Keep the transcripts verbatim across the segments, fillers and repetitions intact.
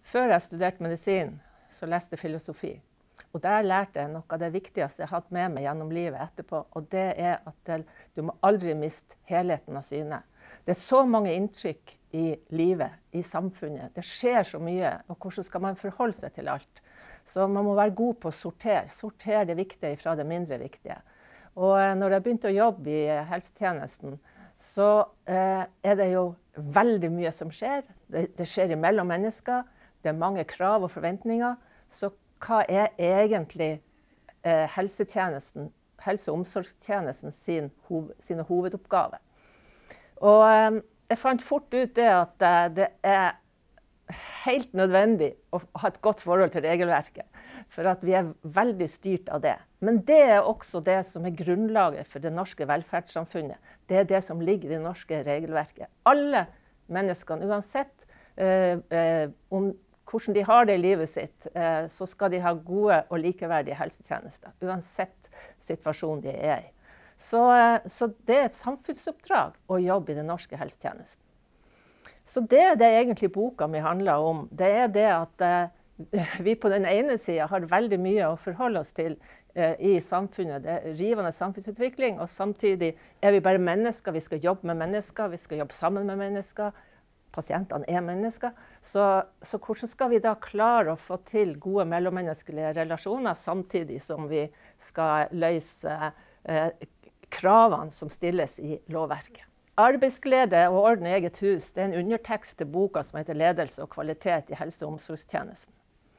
Før jeg studerte medisin, så leste jeg filosofi. Og der lærte jeg noe av det viktigste jeg har hatt med meg gjennom livet etterpå. Og det er at det, du må aldri miste helheten av syne. Det er så mange inntrykk i livet, i samfunnet. Det skjer så mye, og hvordan skal man forholde seg til alt? Så man må være god på å sortere. Sortere det viktige fra det mindre viktige. Og når jeg begynte å jobbe i helsetjenesten, så eh, er det jo veldig mye som skjer. Det, det skjer imellom mennesker. Det er mange krav og forventninger. Så hva er egentlig eh, helsetjenesten, helse- og omsorgstjenesten sin, hov, sine hovedoppgaver? Og eh, jeg fant fort ut det at eh, det er helt nødvendig å ha et godt forhold til regelverket, for at vi er veldig styrt av det. Men det er også det som er grunnlaget for det norske velferdssamfunnet. Det er det som ligger i det norske regelverket. Alle menneskene, uansett eh, eh, om hvordan de har det i livet sitt, eh, så skal de ha gode og likeverdige helsetjenester, uansett situasjonen de er i. Så, eh, så det er et samfunnsoppdrag å jobbe i den norske helsetjenesten. Så det er det egentlig boka mi handler om. Det er det at eh, vi på den ene siden har veldig mye å forholde oss til eh, i samfunnet. Det er rivende samfunnsutvikling, og samtidig er vi bare mennesker. Vi skal jobbe med mennesker, vi skal jobbe sammen med mennesker. Pasientene er mennesker. Så, så hvordan skal vi da klare å få til gode mellommenneskelige relasjoner, samtidig som vi skal løse eh, kravene som stilles i lovverket? Arbeidsglede og orden i eget hus, det er en undertekst til boka som heter Ledelse og kvalitet i helse- og omsorgstjenesten.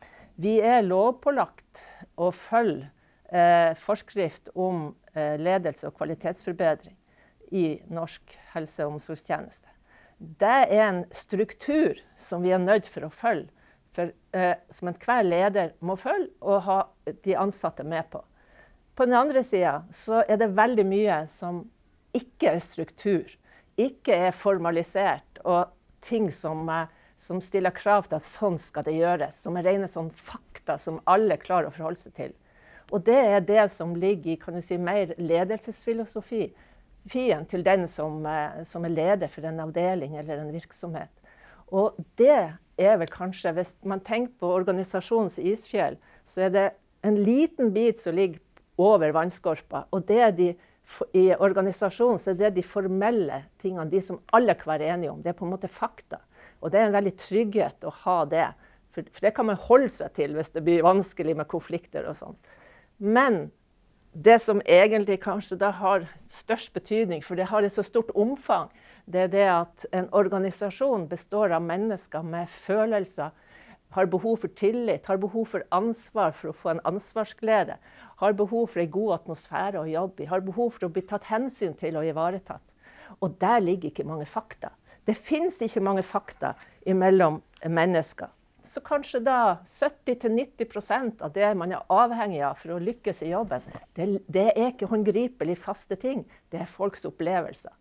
Vi er lovpålagt å følge eh, forskrift om eh, ledelse og kvalitetsforbedring i norsk helse- og omsorgstjeneste. Det er en struktur som vi er nødt for å følge, for, eh, som enhver leder må følge og ha de ansatte med på. På den andre siden så er det veldig mye som ikke er struktur, ikke er formalisert, og ting som, som stiller krav til at sånn skal det gjøres, som er rene sånn fakta som alle klarer å forholde seg til. Og det er det som ligger i, kan du si, mer ledelsesfilosofi, fien til den som, som er leder for en avdeling eller en virksomhet. Og det er vel kanskje, hvis man tenker på organisasjonens isfjell, så er det en liten bit som ligger over vannskorpa, og det er de i organisasjonen så er det de formelle tingene, de som alle kan være enige om. Det er på en måte fakta. Og det er en veldig trygghet å ha det. For, for det kan man holde seg til hvis det blir vanskelig med konflikter og sånn. Men det som egentlig kanskje da har størst betydning, for det har et så stort omfang, det er det at en organisasjon består av mennesker med følelser, har behov for tillit, har behov for ansvar for å få en ansvarsglede, har behov for en god atmosfære å jobbe i, har behov for å bli tatt hensyn til og ivaretatt. Og der ligger ikke mange fakta. Det finnes ikke mange fakta mellom mennesker. Så kanskje da sytti til nitti prosent av det man er avhengig av for å lykkes i jobben, det, det er ikke håndgripelig faste ting, det er folks opplevelser.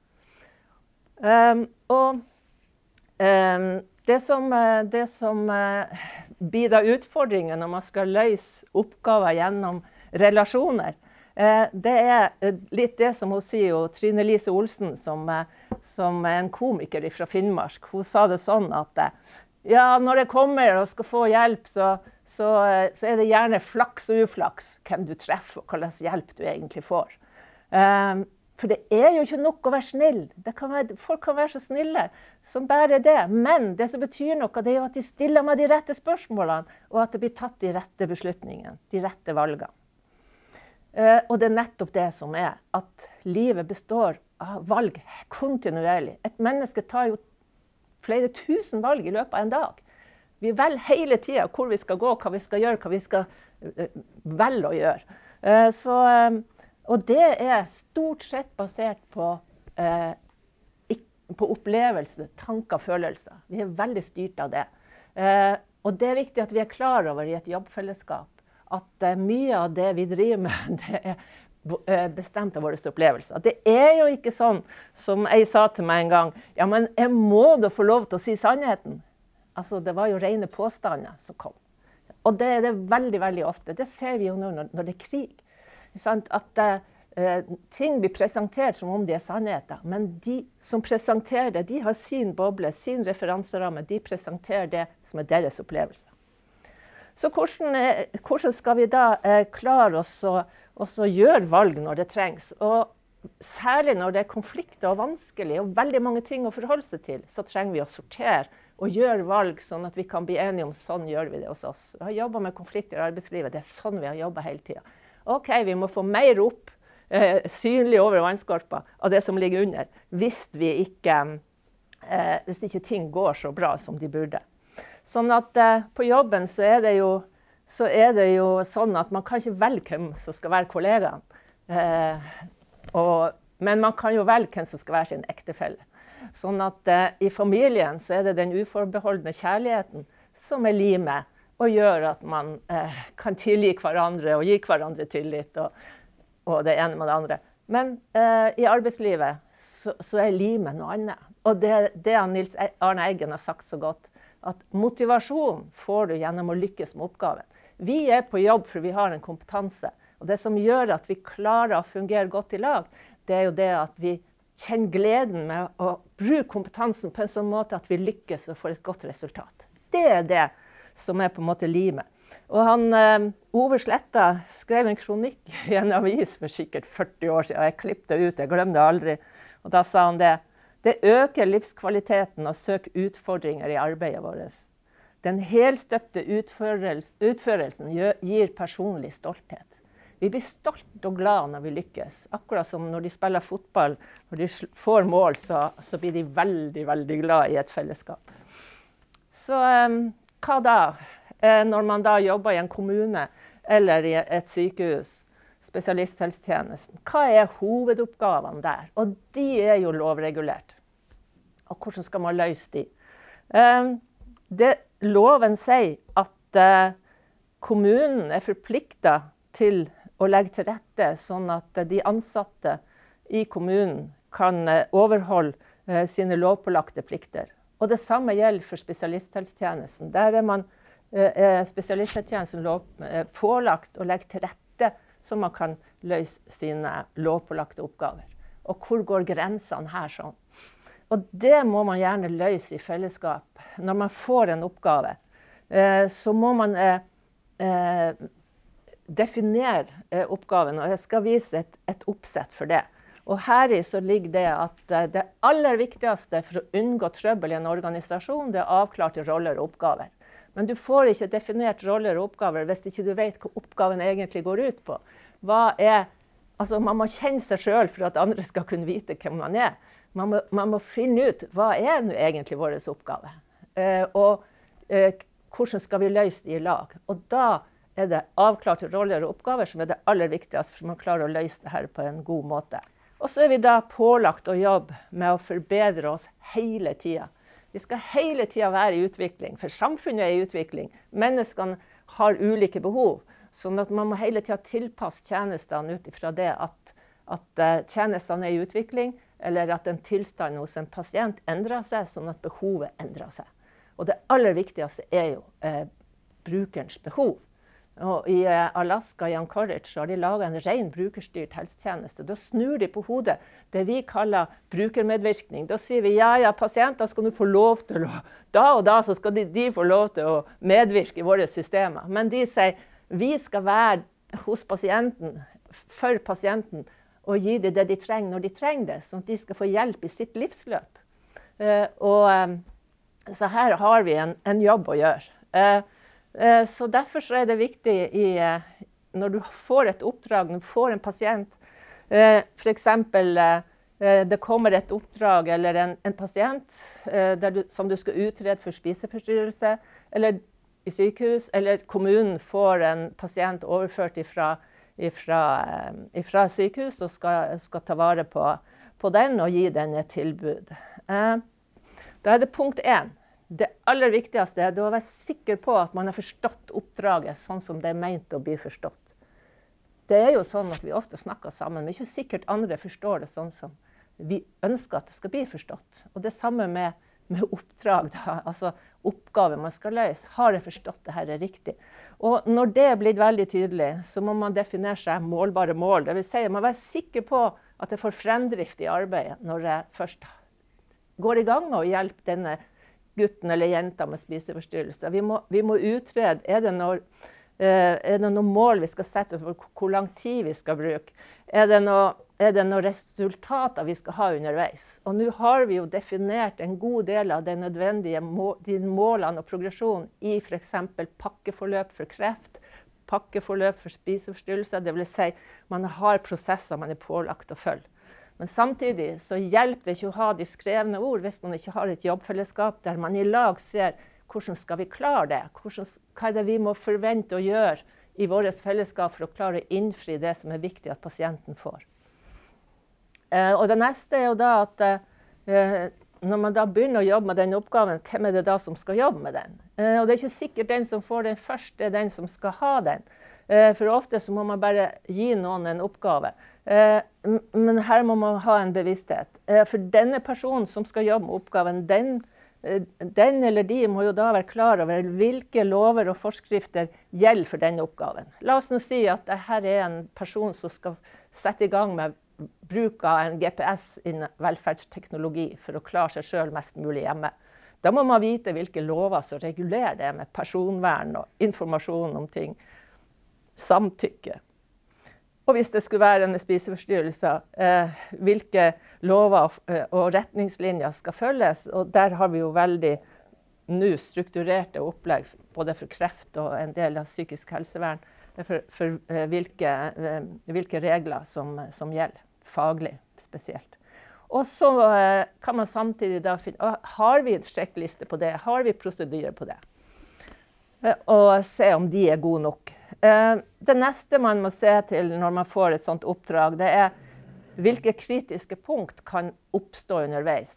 Um, og um, Det som, det som blir da utfordringen når man skal løse oppgaver gjennom relasjoner, det er litt det som hun sier, og Trine Lise Olsen, som, som er en komiker fra Finnmark. Hun sa det sånn at ja, når jeg kommer og skal få hjelp, så, så, så er det gjerne flaks og uflaks hvem du treffer, og hva slags hjelp du egentlig får. Um, For det er jo ikke nok å være snill. Det kan være, folk kan være så snille som bare det. Men det som betyr noe, det er jo at de stiller meg de rette spørsmålene, og at det blir tatt de rette beslutningene, de rette valgene. Uh, og det er nettopp det som er, at livet består av valg kontinuerlig. Et menneske tar jo flere tusen valg i løpet av en dag. Vi velger hele tiden hvor vi skal gå, hva vi skal gjøre, hva vi skal uh, velge å gjøre. Uh, så... Uh, Og det er stort sett basert på, eh, på opplevelse, tanker og følelser. Vi er veldig styrt av det. Eh, og det er viktig at vi er klar over i et jobbfellesskap at eh, mye av det vi driver med, det er bestemt av våre opplevelser. Det er jo ikke sånn som jeg sa til meg en gang, ja, men jeg må da få lov til å si sannheten. Altså, det var jo rene påstander som kom. Og det er det veldig, veldig ofte. Det ser vi jo nå når, når det er krig. At uh, Eh, ting blir presentert som om de er sannheter, men de som presenterer det, de har sin boble, sin referanseramme, de presenterer det som er deres opplevelse. Så hvordan, eh, hvordan skal vi da eh, klare oss å også gjøre valg når det trengs? Og særlig når det er konflikter og vanskelig og veldig mange ting å forholde seg til, så trenger vi å sortere og gjøre valg sånn at vi kan bli enige om sånn gjør vi det hos oss. Vi har jobbet med konflikter i arbeidslivet, det er sånn vi har jobbet hele tiden. Ok, vi må få mer opp, eh, synlig over vannskorpa av det som ligger under, hvis, vi ikke, eh, hvis ikke ting går så bra som de burde. Sånn at eh, på jobben så er, det jo, så er det jo sånn at man kan ikke velge hvem som skal være kollegaen. Eh, og, men man kan jo velge hvem som skal være sin ektefelle. Sånn at eh, i familien så er det den uforbeholdne kjærligheten som er limet og gjør at man eh, kan tilgi hverandre og gi hverandre tillit og, og det ene med det andre. Men eh, i arbeidslivet så, så er limet noe annet. Og det, det er Nils Arne Eggen har sagt så godt, at motivasjon får du gjennom å lykkes med oppgaven. Vi er på jobb for vi har en kompetanse. Og det som gjør at vi klarer å fungere godt i lag, det er jo det at vi kjenner gleden med å bruke kompetansen på en sånn måte at vi lykkes og får et godt resultat. Det er det som er på en måte limet. Og han, eh, Ove Sletta skrev en kronikk i en avis for sikkert førti år siden. Jeg klippet det ut, jeg glemte det aldri. Og da sa han det. Det øker livskvaliteten å søke utfordringer i arbeidet vårt. Den helstøpte utførelsen, utførelsen gir personlig stolthet. Vi blir stolt og glad når vi lykkes. Akkurat som når de spiller fotball, når de får mål, så, så blir de veldig, veldig glad i et fellesskap. Så um, hva da? Eh, når man da jobber i en kommune eller i et sykehus, spesialisthelsetjenesten, hva er hovedoppgavene der? Og de er jo lovregulert. Og hvordan skal man løse de? Um, det, loven sier at uh, kommunen er forpliktet til å legge til rette sånn at de ansatte i kommunen kan overholde sine lovpålagte plikter. Og det samme gjelder for spesialisthelsetjenesten. Der er man eh, spesialisthelsetjenesten lov, eh, pålagt å legge til rette så man kan løse sine lovpålagte oppgaver. Og hvor går grensene her sånn? Og det må man gjerne løse i fellesskap. Når man får en oppgave, eh, så må man eh, eh, definere eh, oppgaven, og jeg skal vise et, et oppsett for det. Og heri så ligger det at eh, det aller viktigste for å unngå trøbbel i en organisasjon, det er avklarte roller og oppgaver. Men du får ikke definert roller og oppgaver hvis ikke du vet hva oppgaven egentlig går ut på. Hva er, altså man må kjenne seg selv for at andre skal kunne vite hvem man er. Man må, man må finne ut hva er nå egentlig vår oppgave, eh, og eh, hvordan skal vi løse det i lag. Og da er det avklarte roller og oppgaver som er det aller viktigste for man klarer å løse det her på en god måte. Og så er vi da pålagt å jobbe med å forbedre oss hele tiden. Vi skal hele tiden være i utvikling, for samfunnet er i utvikling. Menneskene har ulike behov, sånn at man må hele tiden tilpasse tjenestene ut ifra det at, at tjenestene er i utvikling, eller at en tilstand hos en pasient endrer seg, sånn at behovet endrer seg. Og det aller viktigste er jo eh, brukerens behov. Og i Alaska, i Anchorage, så har de laget en ren brukerstyrt helsetjeneste. Da snur de på hodet det vi kaller brukermedvirkning. Da sier vi, ja, ja, pasienter skal du få lov til å, da og da så skal de, de få lov til å medvirke i våre systemer. Men de sier, vi skal være hos pasienten, for pasienten, og gi dem det de trenger når de trenger det, sånn at de skal få hjelp i sitt livsløp. Uh, og um, så her har vi en, en jobb å gjøre. Uh, Så derfor så er det viktig i, når du får et oppdrag, når du får en pasient, for eksempel det kommer et oppdrag eller en, en pasient der du, som du skal utrede for spiseforstyrrelse, eller i sykehus, eller kommunen får en pasient overført ifra, ifra, ifra sykehus og skal, skal ta vare på, på den og gi den et tilbud. Da er det punkt én. Det aller viktigste er å være sikker på at man har forstått oppdraget sånn som det er ment å bli forstått. Det er jo sånn at vi ofte snakker sammen, men ikke sikkert andre forstår det sånn som vi ønsker at det skal bli forstått. Og det samme med, med oppdrag. Da. Altså, oppgave man skal løse. Har jeg forstått det her er riktig? Og når det er blitt veldig tydelig, så må man definere seg målbare mål. Det vil si, man må være sikker på at jeg får fremdrift i arbeidet når jeg først går i gang med å hjelpe denne gutten eller jenta med spiseforstyrrelser. Vi må, vi må utrede, er det, når, uh, er det noen mål vi skal sette for hvor lang tid vi skal bruke? Er det, noe, er det noen resultater vi skal ha underveis? Og nå har vi jo definert en god del av de nødvendige må, de målene og progresjonen i for eksempel pakkeforløp for kreft, pakkeforløp for spiseforstyrrelser. Det vil si, man har prosesser man er pålagt å følge. Men samtidig så hjelper det ikke å ha de skrevne ord hvis man ikke har et jobbfellesskap der man i lag ser hvordan skal vi klare det, hvordan, hva er det vi må forvente å gjøre i vårt fellesskap for å klare å innfri det som er viktig at pasienten får. Eh, og det neste er jo da at eh, når man da begynner å jobbe med den oppgaven, hvem er det da som skal jobbe med den? Eh, og det er ikke sikkert den som får den først, det er den som skal ha den. Eh, for ofte så må man bare gi noen en oppgave. Eh, men her må man ha en bevissthet. Eh, for denne personen som skal jobbe med oppgaven, den, eh, den eller de må jo da være klar over hvilke lover og forskrifter gjelder for denne oppgaven. La oss nå si at dette er en person som skal sette i gang med bruk av en G P S innen velferdsteknologi for å klare seg selv mest mulig hjemme. Da må man vite hvilke lover som regulerer det med personvern og informasjon om ting. Samtykke. Og hvis det skulle være en spiseforstyrrelse, eh, hvilke lover og retningslinjer skal følges. Og der har vi jo veldig nå strukturerte opplegg, både for kreft og en del av psykisk helsevern, for, for eh, hvilke, eh, hvilke regler som, som gjelder, faglig spesielt. Og så eh, kan man samtidig da finne, har vi en sjekkliste på det, har vi prosedyrer på det, eh, og se om de er gode nok. Det neste man må se til når man får et sånt oppdrag, det er hvilke kritiske punkt kan oppstå underveis.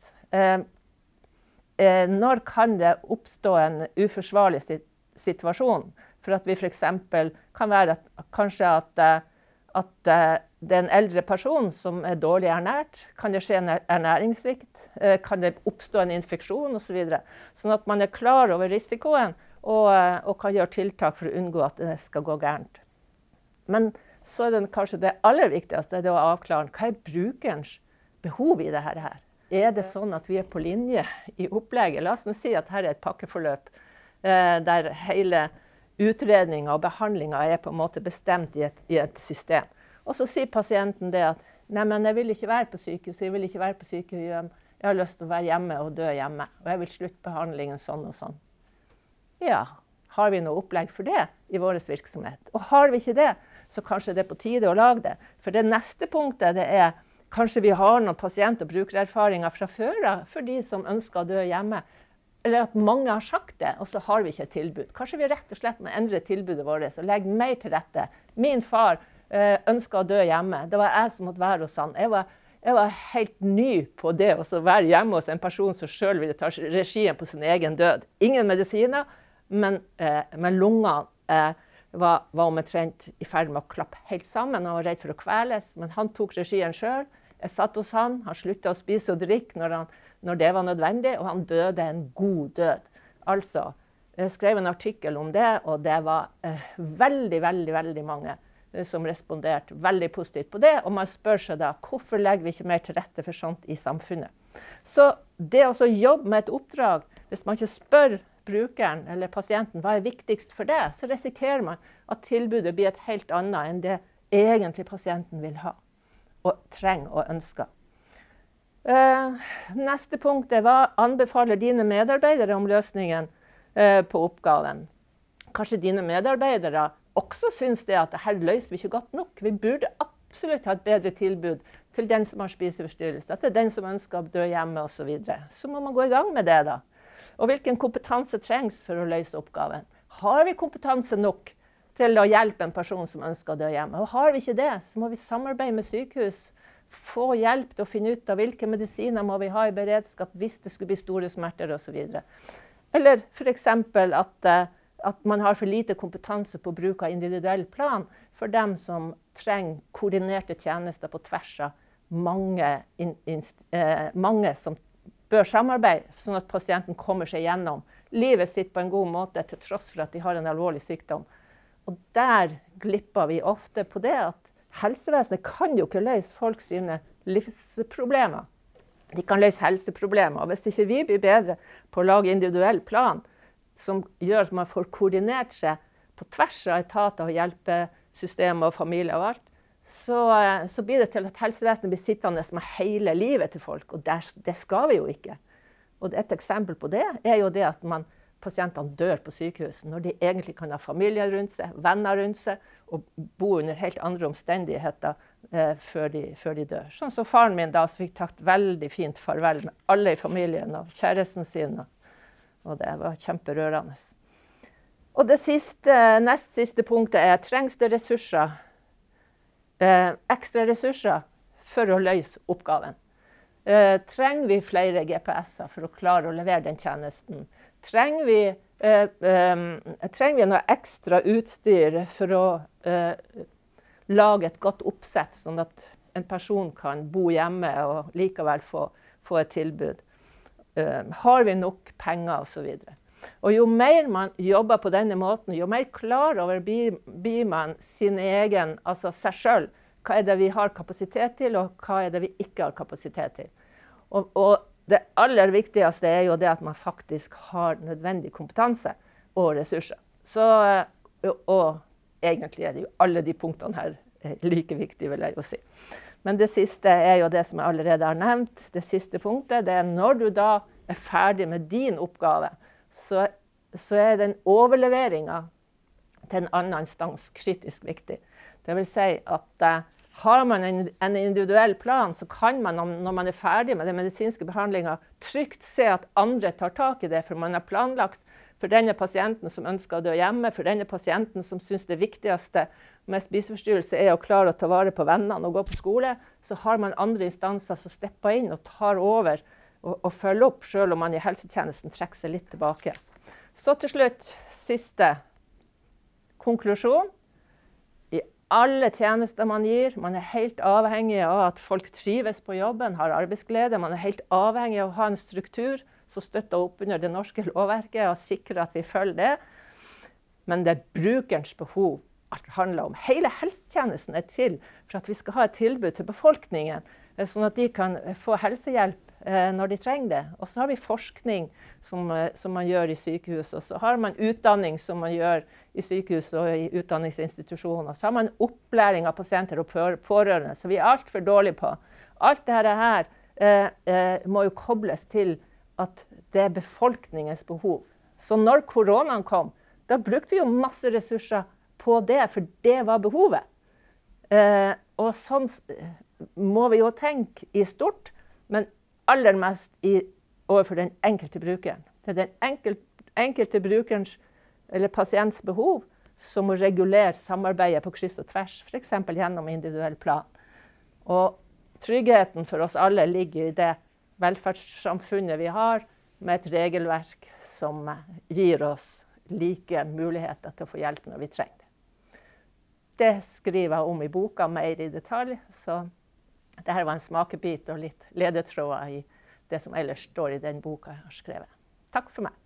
Når kan det oppstå en uforsvarlig situasjon? For at vi for eksempel kan være at, kanskje at, at det er en eldre person som er dårlig ernært. Kan det skje en ernæringssvikt? Kan det oppstå en infeksjon og så videre? Sånn at man er klar over risikoen. Og, og kan gjøre tiltak for å unngå at det skal gå gærent. Men så er det kanskje det aller viktigste, det er å avklare hva er brukerens behov i dette her. Er det sånn at vi er på linje i opplegget? La oss nå si at her er et pakkeforløp eh, der hele utredningen og behandlingen er på en måte bestemt i et, i et system. Og så sier pasienten det at nei, men jeg vil ikke være på sykehus, jeg vil ikke være på sykehjem, jeg har lyst til å være hjemme og dø hjemme, og jeg vil slutte behandlingen sånn og sånn. Ja, har vi noe opplegg for det i vår virksomhet? Og har vi ikke det, så kanskje det er på tide å lage det. For det neste punktet det er kanskje vi har noen pasient- og brukererfaringer fra før av for de som ønsker å dø hjemme. Eller at mange har sagt det, og så har vi ikke et tilbud. Kanskje vi rett og slett må endre tilbudet vårt og legge mer til rette. Min far øh, ønsket å dø hjemme. Det var jeg som måtte være hos han. Jeg var, jeg var helt ny på det å være hjemme hos en person som selv ville ta regien på sin egen død. Ingen medisiner. Men, eh, men lungene eh, var, var omtrent i ferd med å klappe helt sammen. Han var redd for å kveles, men han tok regien selv. Jeg satt hos han, han sluttet å spise og drikke når, han, når det var nødvendig, og han døde en god død. Altså, jeg skrev en artikkel om det, og det var eh, veldig, veldig, veldig mange eh, som responderte veldig positivt på det. Og man spør seg da, hvorfor legger vi ikke mer til rette for sånt i samfunnet? Så det å jobbe med et oppdrag, hvis man ikke spør brukeren eller pasienten, hva er viktigst for det, så risikerer man at tilbudet blir et helt annet enn det egentlig pasienten vil ha, og trenger og ønsker. Uh, neste punkt er hva anbefaler dine medarbeidere om løsningen uh, på oppgaven. Kanskje dine medarbeidere også synes det at dette løser vi ikke godt nok. Vi burde absolutt ha et bedre tilbud til den som har spiseforstyrrelse, til den som ønsker å dø hjemme og så videre. Så må man gå i gang med det da. Og hvilken kompetanse trengs for å løse oppgaven? Har vi kompetanse nok til å hjelpe en person som ønsker å dø hjemme? Og har vi ikke det, så må vi samarbeide med sykehus, få hjelp til å finne ut av hvilke medisiner må vi ha i beredskap hvis det skulle bli store smerter og så videre. Eller for eksempel at, at man har for lite kompetanse på bruk av individuell plan for dem som trenger koordinerte tjenester på tvers av mange, in, in, eh, mange som bør samarbeide, sånn at pasienten kommer seg gjennom livet sitt på en god måte, til tross for at de har en alvorlig sykdom. Og der glipper vi ofte på det at helsevesenet kan jo ikke løse folk sine livsproblemer. De kan løse helseproblemer, og hvis ikke vi blir bedre på å lage individuell plan, som gjør at man får koordinert seg på tvers av etater og hjelpesystemer og familie og alt, så, så blir det til at helsevesenet blir sittende med hele livet til folk, og der, det skal vi jo ikke. Og et eksempel på det er jo det at man, pasientene dør på sykehus, når de egentlig kan ha familie rundt seg, venner rundt seg, og bo under helt andre omstendigheter eh, før, de, før de dør. Sånn som faren min da, så fikk tatt veldig fint farvel med alle i familien og kjæresten sin, og det var kjemperørende. Og det siste, nest siste punktet er, trengs det ressurser, eh, ekstra ressurser for å løse oppgaven? Eh, trenger vi flere G P S-er for å klare å levere den tjenesten? Trenger vi, eh, eh, trenger vi noe ekstra utstyr for å eh, lage et godt oppsett, sånn at en person kan bo hjemme og likevel få, få et tilbud? Eh, har vi nok penger og så videre? Og jo mer man jobber på denne måten, jo mer klar over blir, blir man sin egen, altså seg selv. Hva er det vi har kapasitet til, og hva er det vi ikke har kapasitet til? Og, og det aller viktigste er jo det at man faktisk har nødvendig kompetanse og ressurser. Så, og egentlig er det jo alle de punktene her like viktige, vil jeg jo si. Men det siste er jo det som jeg allerede har nevnt. Det siste punktet, det er når du da er ferdig med din oppgave, så, så er den overleveringen til en annen instans kritisk viktig. Det vil si at uh, har man en, en individuell plan, så kan man, når man er ferdig med den medisinske behandlingen, trygt se at andre tar tak i det, for man har planlagt for denne pasienten som ønsker å dø hjemme, for denne pasienten som synes det viktigste med spiseforstyrrelse er å klare å ta vare på vennene og gå på skole, så har man andre instanser som stepper inn og tar over og, og følger opp, selv om man i helsetjenesten trekker seg litt tilbake. Så til slutt, siste konklusjon. I alle tjenester man gir, man er helt avhengig av at folk trives på jobben, har arbeidsglede, man er helt avhengig av å ha en struktur som støtter opp under det norske lovverket og sikrer at vi følger det. Men det er brukerens behov alt handler om. Hele helsetjenesten er til for at vi skal ha et tilbud til befolkningen, sånn at de kan få helsehjelp når de trenger det. Og så har vi forskning som, som man gjør i sykehus, og så har man utdanning som man gjør i sykehus og i utdanningsinstitusjoner. Så har man opplæring av pasienter og pårørende, så vi er alt for dårlige på. Alt dette her eh, eh, må jo kobles til at det er befolkningens behov. Så når koronaen kom, da brukte vi jo masse ressurser på det, for det var behovet. Eh, og sånn må vi jo tenke i stort, men aller mest i, overfor den enkelte brukeren. Det er den enkelte, enkelte brukerens eller pasients behov som må regulere samarbeidet på kryss og tvers, for eksempel gjennom individuell plan. Og tryggheten for oss alle ligger i det velferdssamfunnet vi har, med et regelverk som gir oss like muligheter til å få hjelp når vi trenger det. Det skriver jeg om i boka mer i detalj, så dette var en smakebit og litt ledetråder i det som ellers står i den boka jeg har skrevet. Takk for meg.